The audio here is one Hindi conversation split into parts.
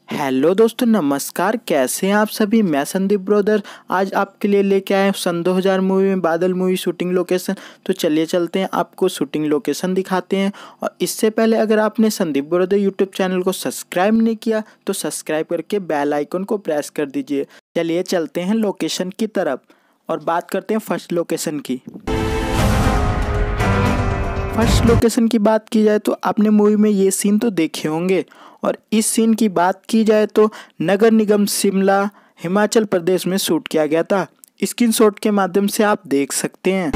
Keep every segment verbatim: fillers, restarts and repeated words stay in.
हेलो दोस्तों, नमस्कार। कैसे हैं आप सभी। मैं संदीप ब्रदर आज आपके लिए लेके आए सन दो हज़ार मूवी में बादल मूवी शूटिंग लोकेशन। तो चलिए चलते हैं, आपको शूटिंग लोकेशन दिखाते हैं। और इससे पहले अगर आपने संदीप ब्रदर यूट्यूब चैनल को सब्सक्राइब नहीं किया तो सब्सक्राइब करके बेल आइकन को प्रेस कर दीजिए। चलिए चलते हैं लोकेशन की तरफ और बात करते हैं फर्स्ट लोकेशन की। फर्स्ट लोकेशन की बात की जाए तो आपने मूवी में ये सीन तो देखे होंगे। और इस सीन की बात की जाए तो नगर निगम शिमला हिमाचल प्रदेश में शूट किया गया था। स्क्रीनशॉट के माध्यम से आप देख सकते हैं।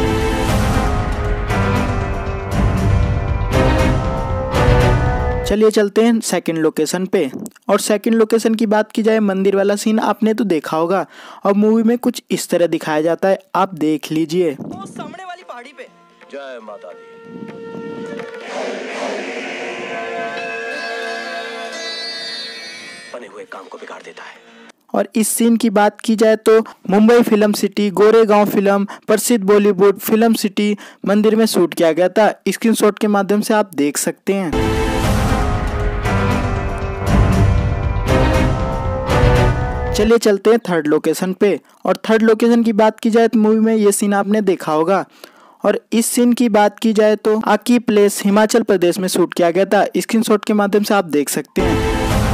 चलिए चलते हैं सेकंड लोकेशन पे। और सेकंड लोकेशन की बात की जाए, मंदिर वाला सीन आपने तो देखा होगा और मूवी में कुछ इस तरह दिखाया जाता है, आप देख लीजिए। वो सामने वाली पहाड़ी पे जय माता दी। बने हुए काम को बिगाड़ देता है। और इस सीन की बात की जाए तो Mumbai film city Goregaon film प्रसिद्ध बॉलीवुड फिल्म सिटी मंदिर में शूट किया गया था। स्क्रीनशॉट के माध्यम से आप देख सकते हैं। चलिए चलते हैं थर्ड लोकेशन पे। और थर्ड लोकेशन की बात की जाए तो मूवी में ये सीन आपने देखा होगा। और इस सीन की बात की जाए तो आकी प्लेस हिमाचल प्रदेश में शूट किया गया था। स्क्रीनशॉट के माध्यम से आप देख सकते हैं।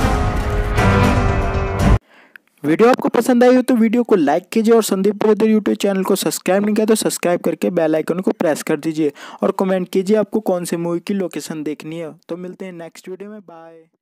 वीडियो आपको पसंद आई हो तो वीडियो को लाइक कीजिए और संदीप ब्रदर यूट्यूब चैनल को सब्सक्राइब नहीं किया तो सब्सक्राइब करके बेल आइकन को प्रेस कर दीजिए और कमेंट कीजिए आपको कौन से मूवी की लोकेशन देखनी है। तो मिलते हैं नेक्स्ट वीडियो में। बाय।